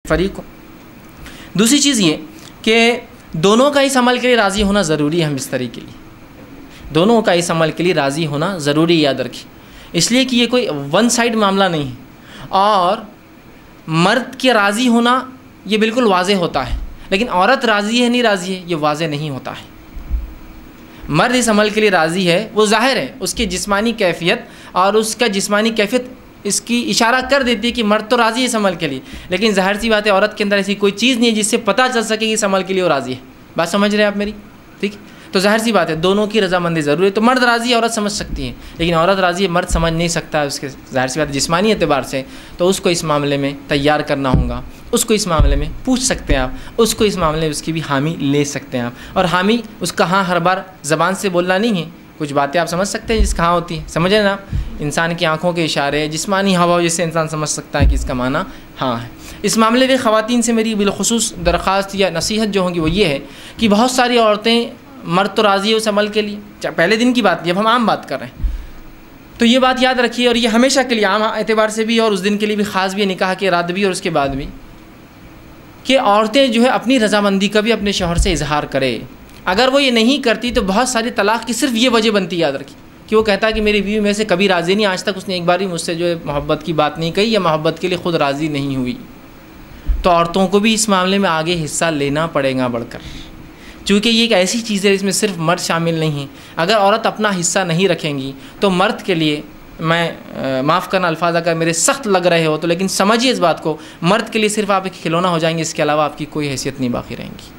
فریق ہو۔ دوسری چیز یہ کہ دونوں کا اس عمل کے لیے راضی ہونا ضروری ہے، بستری کے لیے دونوں کا اس عمل کے لیے راضی ہونا ضروری، یاد رکھیے، اس لیے کہ یہ کوئی ون سائڈ معاملہ نہیں ہے۔ اور مرد کے راضی ہونا یہ بالکل واضح ہوتا ہے، لیکن عورت راضی ہے نہیں راضی ہے یہ واضح نہیں ہوتا ہے۔ مرد اس عمل کے لیے راضی ہے، وہ ظاہر ہے، اس کی جسمانی کیفیت اور اس کا جسمانی کیفیت اس کی اشارہ کر دیتی ہے کہ مرد تو راضی ہے اس عمل کے لیے، لیکن ظاہر سی بات ہے عورت کے اندر ایسی کوئی چیز نہیں ہے جس سے پتہ چل سکے کہ اس عمل کے لیے وہ راضی ہے۔ بات سمجھ رہے ہیں آپ میری؟ ٹھیک، تو ظاہر سی بات ہے دونوں کی رضامندی ضروری ہے۔ تو مرد راضی ہے عورت سمجھ سکتی ہے، لیکن عورت راضی ہے مرد سمجھ نہیں سکتا ہے، اس کے ظاہر سی بات ہے جسمانی اعتبار سے، تو اس کو اس معاملے میں تیار کرنا ہوگا، اس کو اس معاملے میں پوچھ سکتے ہیں آپ، اس کو اس معاملے میں اس کی بھی حامی لے سکتے ہیں آپ۔ اور حامی اس کا ہاں ہر بار زبان سے بولنا نہیں ہے، کچھ باتیں آپ سمجھ سکتے ہیں جس کا ہاں ہوتی ہے، سمجھیں نا، انسان کی آنکھوں کے اشارے، جسمانی ہاؤ جس سے انسان سمجھ سکتا ہے کہ اس کا معنی ہاں ہے۔ اس معاملے میں خواتین سے میری بالخصوص درخواست یا نصیحت جو ہوگی وہ یہ ہے کہ بہت ساری عورتیں، مرد تو راضی ہے اس عمل کے لیے، پہلے دن کی بات نہیں، اب ہم عام بات کر رہے ہیں، تو یہ بات یاد رکھیے، اور یہ ہمیشہ کے لیے عام اعتبار سے بھی اور اس دن کے لیے بھی خاص بھی، نکاح کے رات بھی اور اس کے بعد بھی، کہ عورتیں جو ہے اپنی رضامندی کا بھی اپنے شوہر سے اظہار کرے۔ اگر وہ یہ نہیں کرتی تو بہت ساری طلاق کی صرف یہ وجہ بنتی، یاد رکھیے، کہ وہ کہتا ہے کہ میری بیوی میں سے کبھی راضی نہیں، آج تک اس نے ایک بار بھی مجھ سے جو ہے محبت کی بات نہیں کہی یا محبت کے لیے خود راضی نہیں ہوئی۔ تو عورتوں کو بھی اس معاملے میں آگے حصہ لینا پڑے گا بڑھ کر، چونکہ یہ ایک ایسی چیز ہے جس میں صرف مرد شامل نہیں ہے۔ اگر عورت اپنا حصہ نہیں رکھیں گی تو مرد کے لیے، میں معاف کرنا الفاظ اگر میرے سخت لگ رہے ہو تو، لیکن سمجھیے اس بات کو، مرد کے لیے صرف آپ ایک کھلونا ہو جائیں گے، اس کے علاوہ آپ کی کوئی حیثیت نہیں باقی رہیں گی۔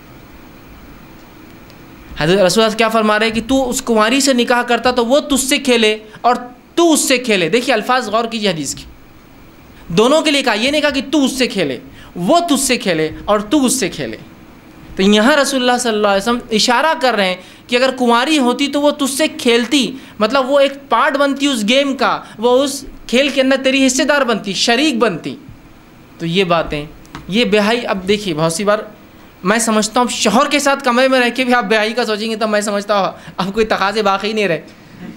حضرت رسول اللہ کیا فرما رہے ہیں کہ تو اس کنواری سے نکاح کرتا تو وہ تجھ سے کھیلے اور تو اس سے کھیلے۔ دیکھیے الفاظ غور کیجیے حدیث کی، دونوں کے لیے کہا، یہ نہیں کہا کہ تو اس سے کھیلے، وہ تجھ سے کھیلے اور تو اس سے کھیلے۔ تو یہاں رسول اللہ صلی اللہ علیہ وسلم اشارہ کر رہے ہیں کہ اگر کنواری ہوتی تو وہ تجھ سے کھیلتی، مطلب وہ ایک پارٹ بنتی اس گیم کا، وہ اس کھیل کے اندر تیری حصے دار بنتی، شریک بنتی۔ تو یہ باتیں، یہ بےحائی، اب دیکھیے بہت سی بار میں سمجھتا ہوں شوہر کے ساتھ کمرے میں رہ کے بھی آپ بے حیائی کا سوچیں گے، تب میں سمجھتا ہوں اب کوئی تقاضے باقی نہیں رہے۔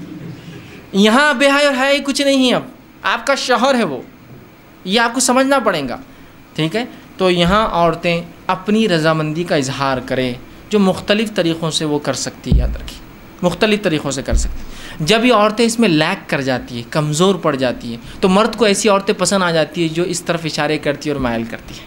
یہاں بے حیائی اور حیائی کچھ نہیں ہے، اب آپ کا شوہر ہے وہ، یہ آپ کو سمجھنا پڑے گا، ٹھیک ہے؟ تو یہاں عورتیں اپنی رضامندی کا اظہار کریں، جو مختلف طریقوں سے وہ کر سکتی ہے، یاد رکھیے مختلف طریقوں سے کر سکتی۔ جب یہ عورتیں اس میں لیک کر جاتی ہے، کمزور پڑ جاتی ہیں، تو مرد کو ایسی عورتیں پسند آ جاتی ہیں جو اس طرف اشارے کرتی ہے اور مائل کرتی ہیں۔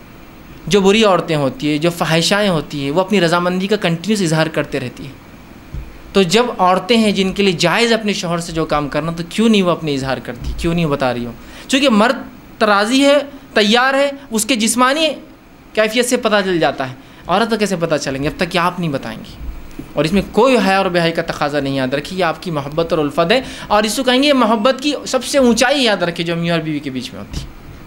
جو بری عورتیں ہوتی ہیں، جو فحشائیں ہوتی ہیں، وہ اپنی رضامندی کا کنٹینیوس اظہار کرتے رہتی ہیں۔ تو جب عورتیں ہیں جن کے لیے جائز اپنے شوہر سے جو کام کرنا، تو کیوں نہیں وہ اپنے اظہار کرتی، کیوں نہیں وہ بتا رہی ہو؟ چونکہ مرد راضی ہے، تیار ہے، اس کے جسمانی کیفیت سے پتہ چل جاتا ہے، عورت تو کیسے پتہ چلیں گے جب تک کہ آپ نہیں بتائیں گی؟ اور اس میں کوئی حیا اور بے حیائی کا تقاضا نہیں، یاد رکھیے یہ آپ کی محبت اور الفت ہے، اور اس کو کہیں گے محبت کی سب سے اونچائی، یاد رکھیے جو میاں اور بیوی کے بیچ میں ہوتی ہے۔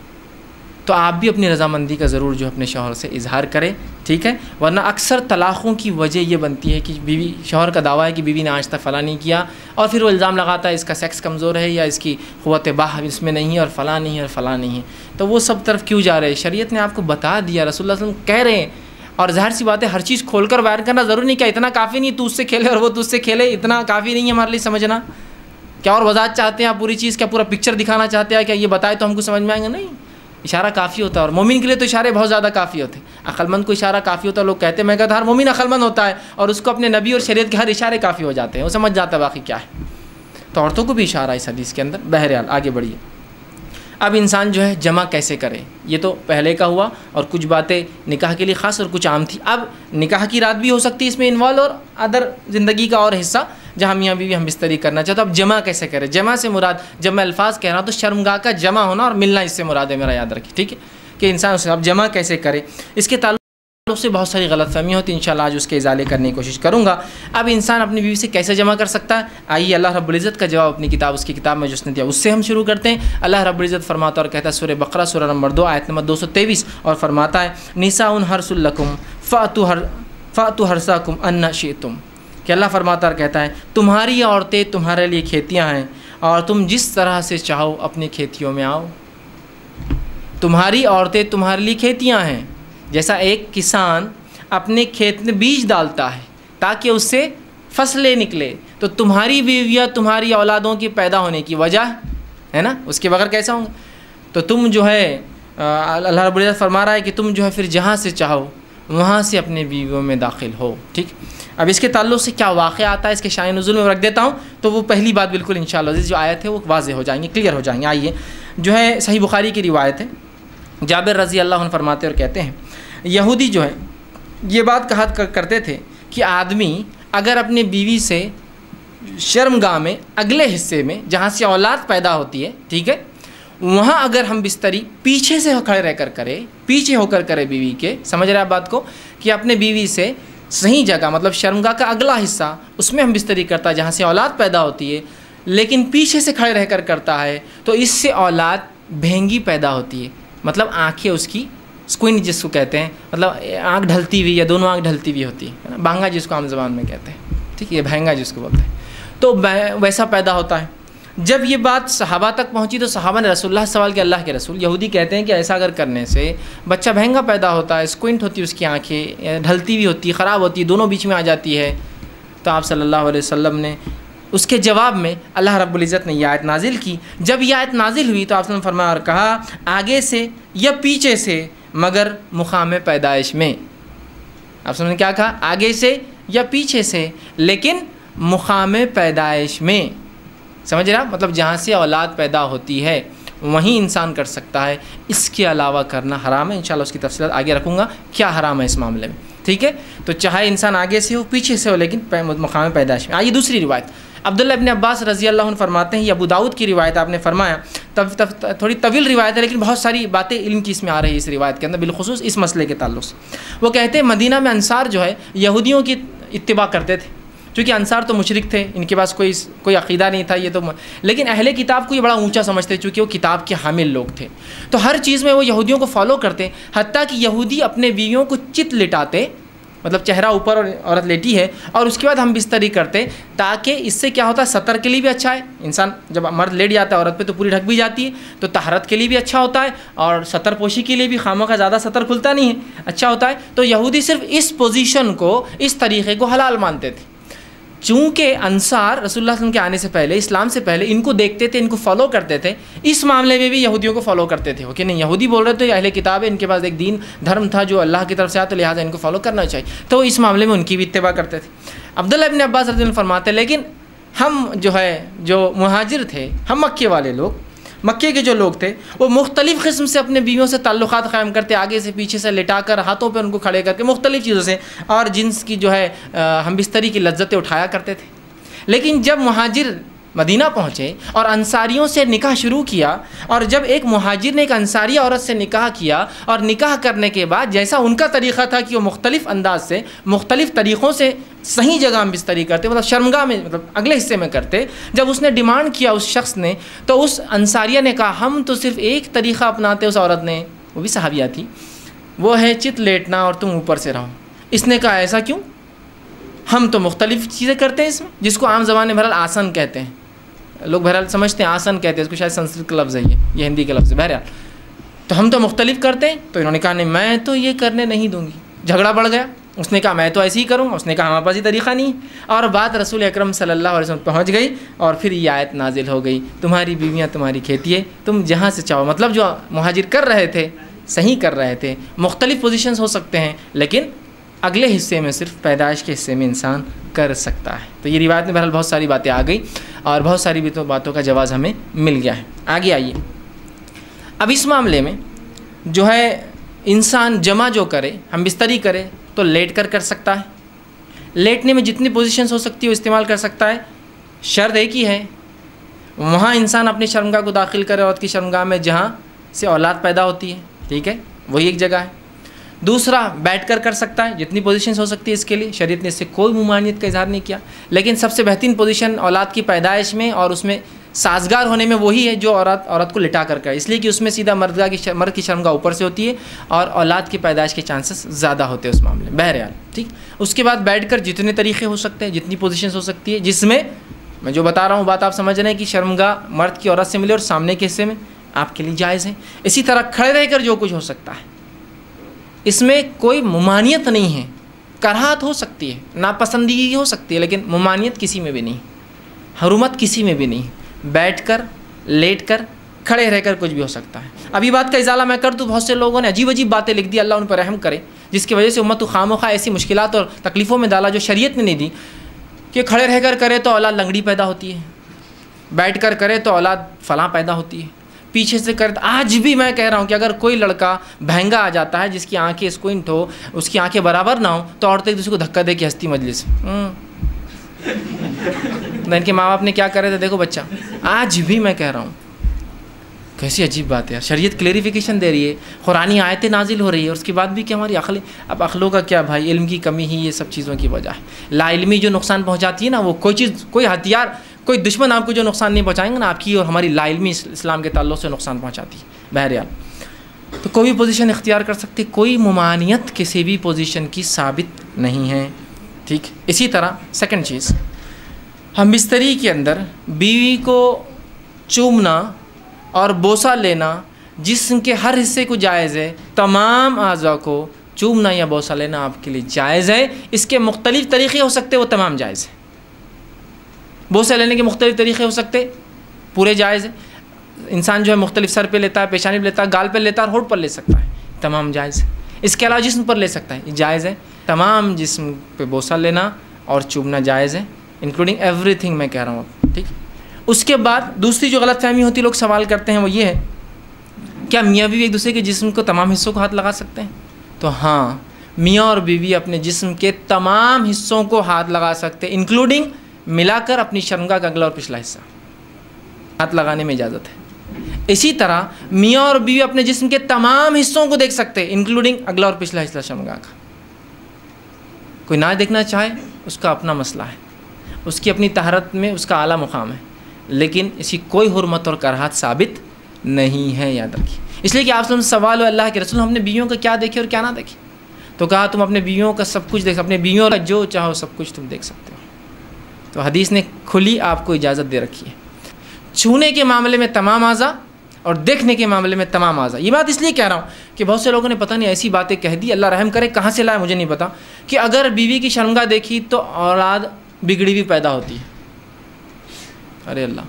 تو آپ بھی اپنی رضامندی کا ضرور جو اپنے شوہر سے اظہار کریں، ٹھیک ہے؟ ورنہ اکثر طلاقوں کی وجہ یہ بنتی ہے کہ بیوی، شوہر کا دعویٰ ہے کہ بیوی نے آج تک فلاں نہیں کیا، اور پھر وہ الزام لگاتا ہے اس کا سیکس کمزور ہے یا اس کی قوت باہ اس میں نہیں ہے اور فلاں نہیں ہے اور فلاں نہیں ہے۔ تو وہ سب طرف کیوں جا رہے ہیں؟ شریعت نے آپ کو بتا دیا، رسول اللہ صلی اللہ علیہ وسلم کہہ رہے ہیں، اور ظاہر سی بات ہے ہر چیز کھول کر بیان کرنا ضروری نہیں، کیا اتنا کافی نہیں تو اس سے کھیلے اور وہ تجھ سے کھیلے، اتنا کافی نہیں ہے ہمارے لیے سمجھنا؟ کیا اور وضاحت چاہتے ہیں آپ پوری چیز، کیا پورا پکچر دکھانا چاہتے ہیں؟ کیا یہ بتائے تو ہم کو سمجھ میں آئیں گے؟ نہیں، اشارہ کافی ہوتا ہے، اور مومن کے لیے تو اشارے بہت زیادہ کافی ہوتے ہیں۔ عقل مند کو اشارہ کافی ہوتا ہے، لوگ کہتے ہیں، میں کہتا ہر مومن عقل مند ہوتا ہے، اور اس کو اپنے نبی اور شریعت کے ہر اشارے کافی ہو جاتے ہیں، وہ سمجھ جاتا ہے باقی کیا ہے۔ تو عورتوں کو بھی اشارہ ہے اس حدیث کے اندر۔ بہرحال آگے بڑھیے، اب انسان جو ہے جمع کیسے کرے، یہ تو پہلے کا ہوا، اور کچھ باتیں نکاح کے لیے خاص اور کچھ عام تھی۔ اب نکاح کی رات بھی ہو سکتی ہے اس میں انوالو، اور ادر زندگی کا اور حصہ جہاں میاں بیوی ہم بستری کرنا چاہتے ہیں۔ اب جمع کیسے کرے؟ جمع سے مراد، جب میں الفاظ کہہ رہا ہوں تو شرمگاہ کا جمع ہونا اور ملنا اس سے مراد ہے میرا، یاد رکھیے، ٹھیک ہے؟ کہ انسان اب جمع کیسے کرے، اس کے تعلق سے بہت ساری غلط فہمیاں ہوتی ہیں، انشاءاللہ آج اس کے ازالے کرنے کی کوشش کروں گا۔ اب انسان اپنی بیوی سے کیسے جمع کر سکتا ہے؟ آئیے اللہ رب العزت کا جواب اپنی کتاب، اس کی کتاب میں جو اس نے دیا، اس سے ہم شروع کرتے ہیں۔ اللہ رب العزت فرماتا اور کہتا ہے، سورہ بقرہ سورہ نمبر 2 آیت نمبر 223، اور فرماتا ہے، نساء حرث لکم فأتوا حرثکم ان شئتم، کہ اللہ فرماتا اور کہتا ہے تمہاری عورتیں تمہارے لیے کھیتیاں ہیں، اور تم جس طرح سے چاہو اپنی کھیتیوں میں آؤ۔ تمہاری عورتیں تمہارے لیے کھیتیاں ہیں، جیسا ایک کسان اپنے کھیت میں بیج ڈالتا ہے تاکہ اس سے فصلیں نکلے، تو تمہاری بیویاں تمہاری اولادوں کی پیدا ہونے کی وجہ ہے نا، اس کے بغیر کیسا ہوں گے؟ تو تم جو ہے اللہ رب العزت فرما رہا ہے کہ تم جو ہے پھر جہاں سے چاہو وہاں سے اپنے بیویوں میں داخل ہو. ٹھیک. اب اس کے تعلق سے کیا واقعہ آتا ہے اس کے شان نزول میں رکھ دیتا ہوں, تو وہ پہلی بات بالکل انشاءاللہ عزیز جو آیت ہے وہ واضح ہو جائیں گے, کلیئر ہو جائیں گے. آئیے, جو ہے صحیح بخاری کی روایت ہے, جابر رضی اللہ عنہ فرماتے اور کہتے ہیں یہودی جو ہے یہ بات کہا کرتے تھے کہ آدمی اگر اپنے بیوی سے شرمگاہ میں اگلے حصے میں جہاں سے اولاد پیدا ہوتی ہے, ٹھیک ہے, وہاں اگر ہم بستری پیچھے سے کھڑے رہ کر کرے, پیچھے ہو کر کرے بیوی کے, سمجھ رہے ہیں بات کو, کہ اپنے بیوی سے صحیح جگہ مطلب شرمگاہ کا اگلا حصہ اس میں ہم بستری کرتا ہے جہاں سے اولاد پیدا ہوتی ہے, لیکن پیچھے سے کھڑے رہ کر کرتا ہے تو اس سے اولاد بھینگی پیدا ہوتی ہے, مطلب آنکھیں اس کی سکوئن جس کو کہتے ہیں, مطلب آنکھ ڈھلتی ہوئی یا دونوں آنکھ ڈھلتی ہوئی ہوتی ہے, بھانگا جس کو عام زبان میں کہتے ہیں, ٹھیک ہے, یہ بھینگا جس کو بولتے ہیں, تو ویسا پیدا ہوتا ہے. جب یہ بات صحابہ تک پہنچی تو صحابہ نے رسول اللہ سوال کیا, اللہ کے رسول یہودی کہتے ہیں کہ ایسا اگر کرنے سے بچہ بھینگا پیدا ہوتا ہے, سکوئنٹ ہوتی ہے اس کی آنکھیں, ڈھلتی ہوئی ہوتی ہے, خراب ہوتی ہے, دونوں بیچ میں آ جاتی ہے. تو آپ صلی اللہ علیہ وسلم نے اس کے جواب میں اللہ رب العزت نے یہ آیت نازل کی. جب یہ آیت نازل ہوئی تو آپ نے فرمایا اور کہا آگے سے یا پیچھے سے مگر مقام پیدائش میں. آپ نے کیا کہا, آگے سے یا پیچھے سے لیکن مقام پیدائش میں, سمجھ رہا, مطلب جہاں سے اولاد پیدا ہوتی ہے وہیں انسان کر سکتا ہے, اس کے علاوہ کرنا حرام ہے. انشاءاللہ اس کی تفصیلات آگے رکھوں گا کیا حرام ہے اس معاملے میں, ٹھیک ہے. تو چاہے انسان آگے سے ہو پیچھے سے ہو لیکن مقام پیدائش میں. آئیے دوسری روایت, عبداللہ ابن عباس رضی اللہ عنہ فرماتے ہیں, یہ ابو داؤد کی روایت آپ نے فرمایا, تھوڑی طویل روایت ہے لیکن بہت ساری باتیں علم کی اس میں آ رہی ہے اس روایت کے اندر, بالخصوص اس مسئلے کے تعلق سے. وہ کہتے ہیں مدینہ میں انصار جو ہے یہودیوں کی اتباع کرتے تھے, چونکہ انصار تو مشرک تھے, ان کے پاس کوئی عقیدہ نہیں تھا, یہ تو لیکن اہل کتاب کو یہ بڑا اونچا سمجھتے چونکہ وہ کتاب کے حامل لوگ تھے, تو ہر چیز میں وہ یہودیوں کو فالو کرتے, حتیٰ کہ یہودی اپنے بیویوں کو چت لٹاتے, مطلب چہرہ اوپر اور عورت لیٹی ہے اور اس کے بعد ہم بستری کرتے, تاکہ اس سے کیا ہوتا ہے سطر کے لیے بھی اچھا ہے, انسان جب مرد لیٹ جاتا ہے عورت پہ تو پوری ڈھک بھی جاتی ہے, تو طہارت کے لیے بھی اچھا ہوتا ہے اور سطر پوشی کے لیے بھی خامہ کا زیادہ سطر کھلتا نہیں ہے, اچھا ہوتا ہے. تو یہودی صرف اس پوزیشن کو, اس طریقے کو حلال مانتے تھے. چونکہ انصار رسول اللہ صلی اللہ علیہ وسلم کے آنے سے پہلے, اسلام سے پہلے ان کو دیکھتے تھے, ان کو فالو کرتے تھے, اس معاملے میں بھی یہودیوں کو فالو کرتے تھے کہ نہیں یہودی بول رہے تھے اہل کتاب ہے, ان کے پاس ایک دین دھرم تھا جو اللہ کی طرف سے آیا, تو لہٰذا ان کو فالو کرنا چاہیے, تو اس معاملے میں ان کی بھی اتباع کرتے تھے. عبداللہ ابن عباس رضی اللہ عنہ فرماتے ہیں لیکن ہم جو مہاجر تھے, ہم مکے والے لوگ, مکے کے جو لوگ تھے وہ مختلف قسم سے اپنے بیویوں سے تعلقات قائم کرتے, آگے سے پیچھے سے لٹا کر, ہاتھوں پہ ان کو کھڑے کر کے, مختلف چیزوں سے, اور جنس کی جو ہے ہم بستری کی لذتیں اٹھایا کرتے تھے. لیکن جب مہاجر مدینہ پہنچے اور انصاریوں سے نکاح شروع کیا, اور جب ایک مہاجر نے ایک انصاری عورت سے نکاح کیا, اور نکاح کرنے کے بعد جیسا ان کا طریقہ تھا کہ وہ مختلف انداز سے, مختلف طریقوں سے صحیح جگہ ہم بستری کرتے, مطلب شرمگاہ میں, مطلب اگلے حصے میں کرتے, جب اس نے ڈیمانڈ کیا اس شخص نے, تو اس انصاریہ نے کہا ہم تو صرف ایک طریقہ اپناتے. اس عورت نے, وہ بھی صحابیہ تھی, وہ ہے چت لیٹنا اور تم اوپر سے رہو. اس نے کہا ایسا کیوں, ہم تو مختلف چیزیں کرتے ہیں اس میں, جس کو عام زبان میں بہرحال آسن کہتے ہیں, لوگ بہرحال سمجھتے ہیں آسن کہتے ہیں اس کو, شاید سنسکرت کا لفظ ہے یہ ہندی کا لفظ ہے, بہرحال تو ہم تو مختلف کرتے ہیں. تو انہوں نے کہا نہیں میں تو یہ کرنے نہیں دوں گی, جھگڑا بڑھ گیا. اس نے کہا میں تو ایسے ہی کروں گا, اس نے کہا ہمارے پاس یہ طریقہ نہیں, اور بات رسول اکرم صلی اللہ علیہ وسلم پہنچ گئی, اور پھر یہ آیت نازل ہو گئی, تمہاری بیویاں تمہاری کھیتی ہے, تم جہاں سے چاہو. مطلب جو مہاجر کر رہے تھے صحیح کر رہے تھے, مختلف پوزیشنز ہو سکتے ہیں لیکن اگلے حصے میں صرف پیدائش کے حصے میں انسان کر سکتا ہے. تو یہ روایت میں بہرحال بہت ساری باتیں آ گئی اور بہت ساری باتوں کا جواز ہمیں مل گیا ہے. آگے آئیے, اب اس معاملے میں جو ہے انسان جمع جو کرے, ہم بستری کرے تو لیٹ کر سکتا ہے, لیٹنے میں جتنی پوزیشنز ہو سکتی ہے وہ استعمال کر سکتا ہے. شرط ایک ہی ہے, وہاں انسان اپنی شرمگاہ کو داخل کرے, عورت کی شرمگاہ میں جہاں سے اولاد پیدا ہوتی ہے, ٹھیک ہے, وہی ایک جگہ ہے. دوسرا بیٹھ کر سکتا ہے, جتنی پوزیشنز ہو سکتی ہے اس کے لیے, شریعت نے اس سے کوئی ممانعت کا اظہار نہیں کیا, لیکن سب سے بہترین پوزیشن اولاد کی پیدائش میں اور اس میں سازگار ہونے میں وہی ہے جو عورت کو لٹا کر کرے, اس لیے کہ اس میں سیدھا مرد کی شرمگاہ اوپر سے ہوتی ہے اور اولاد کی پیدائش کے چانسز زیادہ ہوتے ہیں اس معاملے میں, بہرحال ٹھیک. اس کے بعد بیٹھ کر جتنے طریقے ہو سکتے ہیں, جتنی پوزیشنز ہو سکتی ہے, جس میں میں جو بتا رہا ہوں بات آپ سمجھ رہے ہیں کہ شرمگاہ مرد کی عورت سے ملے اور سامنے کے حصے میں آپ کے لیے جائز ہے. اسی طرح کھڑے رہ کر جو کچھ ہو سکتا ہے, اس میں کوئی ممانعت نہیں ہے, کراہت ہو سکتی ہے, ناپسندیدگی ہو سکتی ہے, لیکن ممانعت کسی میں بھی نہیں, حرمت کسی میں بھی نہیں. بیٹھ کر, لیٹ کر کھڑے رہ کر کچھ بھی ہو سکتا ہے. ابھی بات کا ازالہ میں کر دوں، بہت سے لوگوں نے عجیب عجیب باتیں لکھ دی، اللہ ان پر رحم کرے، جس کی وجہ سے امت کو خواہ ایسی مشکلات اور تکلیفوں میں ڈالا جو شریعت نے نہیں دی. کہ کھڑے رہ کر کرے تو اولاد لنگڑی پیدا ہوتی ہے، بیٹھ کر کرے تو اولاد فلاں پیدا ہوتی ہے، پیچھے سے کرے. آج بھی میں کہہ رہا ہوں کہ اگر کوئی لڑکا بہنگا آ جاتا ہے جس کی آنکھیں اسکوئنٹ ہو، اس کی آنکھیں برابر نہ ہو، تو عورتیں ایک دوسرے کو دھکا دے کے ہنستی مجلس. ان کے ماں باپ نے کیا کرے تھے دیکھو بچہ. آج بھی میں کہہ رہا ہوں کیسی عجیب بات ہے یار. شریعت کلیریفیکیشن دے رہی ہے، قرآنی آیتیں نازل ہو رہی ہے، اور اس کے بعد بھی کہ ہماری عقلیں، اب عقلوں کا کیا بھائی، علم کی کمی ہی یہ سب چیزوں کی وجہ ہے. لا علمی جو نقصان پہنچاتی ہے نا، وہ کوئی چیز، کوئی ہتھیار، کوئی دشمن آپ کو جو نقصان نہیں پہنچائیں گے نا، آپ کی اور ہماری لا علمی اسلام کے تعلق سے نقصان پہنچاتی ہے. بہرحال تو کوئی بھی پوزیشن اختیار کر سکتے، کوئی ممانعت کسی بھی پوزیشن کی ثابت نہیں ہے. ٹھیک. اسی طرح سیکنڈ چیز، ہم بستری کے اندر بیوی کو چومنا اور بوسہ لینا جسم کے ہر حصے کو جائز ہے. تمام اعضاء کو چومنا یا بوسہ لینا آپ کے لیے جائز ہے. اس کے مختلف طریقے ہو سکتے، وہ تمام جائز ہے. بوسہ لینے کے مختلف طریقے ہو سکتے، پورے جائز ہے. انسان جو ہے مختلف سر پہ لیتا ہے، پیشانی پہ لیتا ہے، گال پہ لیتا ہے، اور ہونٹ پر لے سکتا ہے، تمام جائز ہے. اس کے علاوہ جسم پر لے سکتا ہے، یہ جائز ہے. تمام جسم پہ بوسہ لینا اور چومنا جائز ہے، انکلوڈنگ ایوری تھنگ میں کہہ رہا ہوں اب. ٹھیک. اس کے بعد دوسری جو غلط فہمی ہوتی ہے، لوگ سوال کرتے ہیں، وہ یہ ہے کیا میاں بیوی ایک دوسرے کے جسم کو تمام حصوں کو ہاتھ لگا سکتے ہیں؟ تو ہاں، میاں اور بیوی اپنے جسم کے تمام حصوں کو ہاتھ لگا سکتے ہیں، انکلوڈنگ ملا کر اپنی شرمگاہ کا اگلا اور پچھلا حصہ ہاتھ لگانے میں اجازت ہے. اسی طرح میاں اور بیوی اپنے جسم کے تمام حصوں کو دیکھ سکتے ہیں، انکلوڈنگ اگلا اور پچھلا حصہ شرمگاہ کا. کوئی نہ دیکھنا چاہے اس کا اپنا مسئلہ ہے، اس کی اپنی طہارت میں اس کا اعلیٰ مقام ہے، لیکن اسی کوئی حرمت اور کراہت ثابت نہیں ہے، یاد رکھیے. اس لیے کہ آپ سے سوال ہو اللہ کے رسول ہم نے بیویوں کا کیا دیکھے اور کیا نہ دیکھے؟ تو کہا تم اپنے بیویوں کا سب کچھ دیکھ، اپنے بیویوں کا جو چاہو سب کچھ تم دیکھ سکتے ہو. تو حدیث نے کھلی آپ کو اجازت دے رکھی ہے. چھونے کے معاملے میں تمام اعضاء اور دیکھنے کے معاملے میں تمام اعضاء. یہ بات اس لیے کہہ رہا ہوں کہ بہت سے لوگوں نے پتہ نہیں ایسی باتیں کہہ دی، اللہ رحم کرے، کہاں سے لایا مجھے نہیں پتا، کہ اگر بیوی کی شرمگاہ دیکھی تو اولاد بگڑی بھی پیدا ہوتی ہے. ارے اللہ،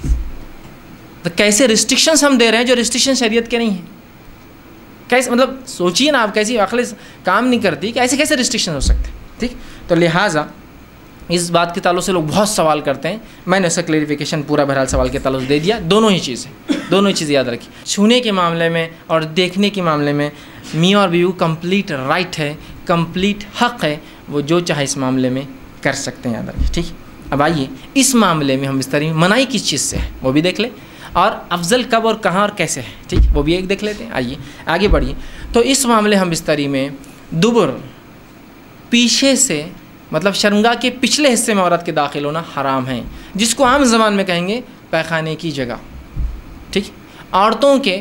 تو کیسے ریسٹرکشنز ہم دے رہے ہیں جو ریسٹرکشن شریعت کے نہیں ہیں. کیسے، مطلب سوچیے نا آپ، کیسی عقل کام نہیں کرتی کہ ایسے کیسے ریسٹرکشن ہو سکتے. ٹھیک. تو لہٰذا اس بات کے تعلق سے لوگ بہت سوال کرتے ہیں، میں نے اس کا کلیریفیکیشن پورا بہرحال سوال کے تعلق سے دے دیا. دونوں ہی چیزیں، دونوں ہی چیزیں یاد رکھیں. چھونے کے معاملے میں اور دیکھنے کے معاملے میں میاں اور بیوی کمپلیٹ رائٹ ہے، کمپلیٹ حق ہے، وہ جو چاہے اس معاملے میں کر سکتے ہیں، یاد رکھیں. ٹھیک. اب آئیے اس معاملے میں ہم بستری میں منائی کس چیز سے ہے وہ بھی دیکھ لیں، اور افضل کب اور کہاں اور کیسے ہے. ٹھیک. وہ بھی ایک دیکھ لیتے ہیں. آئیے آگے بڑھیے. تو اس معاملے ہم بستری میں دبر، پیچھے سے، مطلب شرمگاہ کے پچھلے حصے میں عورت کے داخل ہونا حرام ہے، جس کو عام زبان میں کہیں گے پیخانے کی جگہ. ٹھیک. عورتوں کے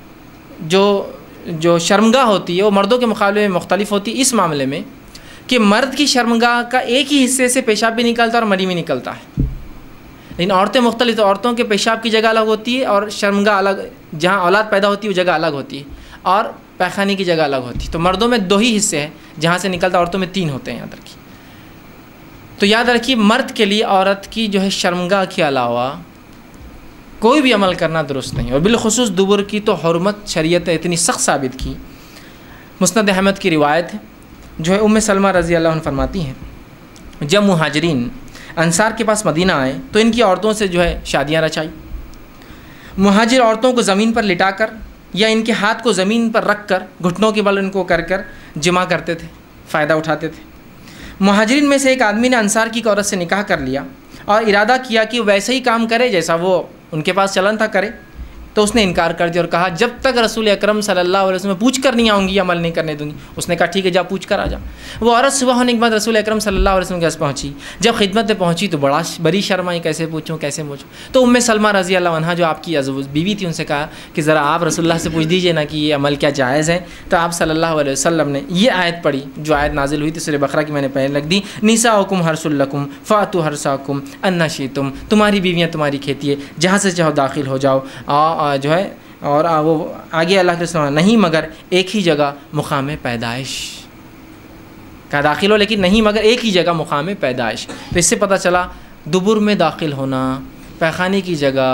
جو شرمگاہ ہوتی ہے وہ مردوں کے مقابلے میں مختلف ہوتی ہے اس معاملے میں کہ مرد کی شرمگاہ کا ایک ہی حصے سے پیشاب بھی نکلتا ہے اور منی بھی نکلتا ہے، لیکن عورتیں مختلف. تو عورتوں کے پیشاب کی جگہ الگ ہوتی ہے اور شرمگاہ الگ، جہاں اولاد پیدا ہوتی ہے وہ جگہ الگ ہوتی ہے، اور پیخانے کی جگہ الگ ہوتی ہے. تو مردوں میں 2 ہی حصے ہیں جہاں سے نکلتا، عورتوں میں 3 ہوتے ہیں، یاد رکھیے. تو یاد رکھیے مرد کے لیے عورت کی جو ہے شرمگاہ کے علاوہ کوئی بھی عمل کرنا درست نہیں، اور بالخصوص دبر کی تو حرمت شریعت نے اتنی سخت ثابت کی. مسند احمد کی روایت ہے جو ہے ام سلمہ رضی اللہ عنہ فرماتی ہیں، جب مہاجرین انصار کے پاس مدینہ آئے تو ان کی عورتوں سے جو ہے شادیاں رچائی. مہاجر عورتوں کو زمین پر لٹا کر یا ان کے ہاتھ کو زمین پر رکھ کر گھٹنوں کے بل ان کو کر جمع کرتے تھے، فائدہ اٹھاتے تھے. مہاجرین میں سے ایک آدمی نے انصار کی عورت سے نکاح کر لیا اور ارادہ کیا کہ ویسے ہی کام کرے جیسا وہ ان کے پاس چلن تھا کرے. تو اس نے انکار کر دیا اور کہا جب تک رسول اکرم صلی اللہ علیہ وسلم پوچھ کر نہیں آؤں گی عمل نہیں کرنے دوں گی. اس نے کہا ٹھیک ہے جا پوچھ کر آ جا. وہ عورت صبح ہونے کے بعد رسول اکرم صلی اللہ علیہ وسلم کے پاس پہنچی. جب خدمت میں پہنچی تو بڑی شرمائی، کیسے پوچھوں. تو ام سلمہ رضی اللہ عنہ جو آپ کی بیوی تھی ان سے کہا کہ ذرا آپ رسول اللہ سے پوچھ دیجئے نا کہ یہ عمل کیا جائز ہے. تو آپ صلی اللہ علیہ وسلم نے یہ آیت پڑھی جو آیت نازل ہوئی تھی سورہ بقرہ کی، میں نے پہلے لکھ دی، نساؤکم حرث لکم فاتوا حرثکم انا شئتم. تمہاری بیویاں تمہاری کھیتی ہے، جہاں سے چاہو داخل ہو جاؤ. جو ہے اور وہ آگے اللہ کے رسول نہیں مگر ایک ہی جگہ مقام پیدائش کا داخل ہو، لیکن نہیں مگر ایک ہی جگہ مقام پیدائش. تو اس سے پتہ چلا دبر میں داخل ہونا، پیخانے کی جگہ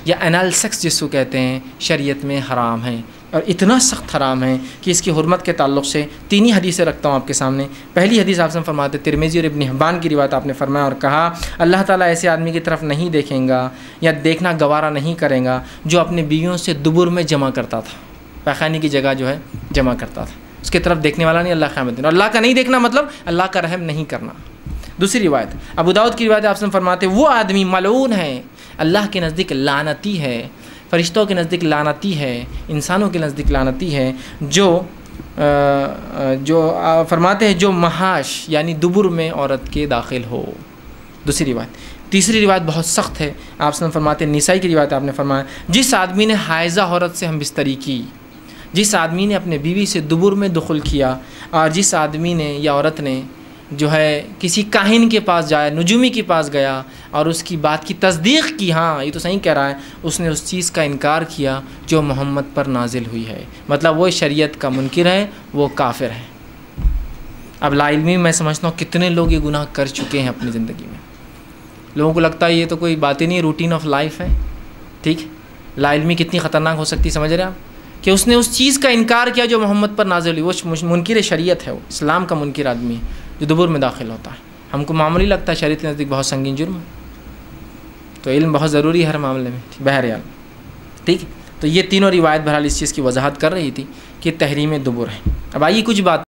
یا انال سیکس جس کو کہتے ہیں شریعت میں حرام ہے، اور اتنا سخت حرام ہے کہ اس کی حرمت کے تعلق سے 3 ہی حدیثیں رکھتا ہوں آپ کے سامنے۔ پہلی حدیث آپ سے فرماتے ترمذی اور ابن حبان کی روایت آپ نے فرمایا اور کہا اللہ تعالیٰ ایسے آدمی کی طرف نہیں دیکھیں گا یا دیکھنا گوارا نہیں کریں گا جو اپنے بیویوں سے دبر میں جمع کرتا تھا، پیخانے کی جگہ جو ہے جمع کرتا تھا، اس کی طرف دیکھنے والا نہیں اللہ قیامت دن۔ اور اللہ کا نہیں دیکھنا مطلب اللہ کا رحم نہیں کرنا۔ دوسری روایت ابو داؤد کی روایت آپ سے فرماتے وہ آدمی ملعون ہے، اللہ کے نزدیک لعنتی ہے، فرشتوں کے نزدیک لعنتی ہے، انسانوں کے نزدیک لعنتی ہے، جو فرماتے ہیں جو محاش یعنی دبر میں عورت کے داخل ہو۔ دوسری روایت۔ تیسری روایت بہت سخت ہے، آپ سے فرماتے نسائی کی روایت آپ نے فرمایا جس آدمی نے حائضہ عورت سے ہم بستری کی، جس آدمی نے اپنے بیوی سے دبر میں دخل کیا، اور جس آدمی نے یا عورت نے جو ہے کسی کاہن کے پاس جایا، نجومی کے پاس گیا اور اس کی بات کی تصدیق کی، ہاں یہ تو صحیح کہہ رہا ہے، اس نے اس چیز کا انکار کیا جو محمد پر نازل ہوئی ہے، مطلب وہ شریعت کا منکر ہے، وہ کافر ہے۔ اب لا علمی میں سمجھتا ہوں کتنے لوگ یہ گناہ کر چکے ہیں اپنی زندگی میں، لوگوں کو لگتا ہے یہ تو کوئی بات ہی نہیں، روٹین آف لائف ہے، ٹھیک۔ لا علمی کتنی خطرناک ہو سکتی سمجھ رہے آپ، کہ اس نے اس چیز کا انکار کیا جو محمد پر نازل ہوئی، وہ منکر شریعت ہے، وہ اسلام کا منکر آدمی ہے جو دبر میں داخل ہوتا ہے۔ ہم کو معمولی لگتا ہے، شریعت کے نزدیک بہت سنگین جرم ہے، تو علم بہت ضروری ہے ہر معاملے میں، بہرحال ٹھیک ہے۔ تو یہ تینوں روایت بہرحال اس چیز کی وضاحت کر رہی تھی کہ تحریم دبر ہے۔ اب آئیے کچھ بات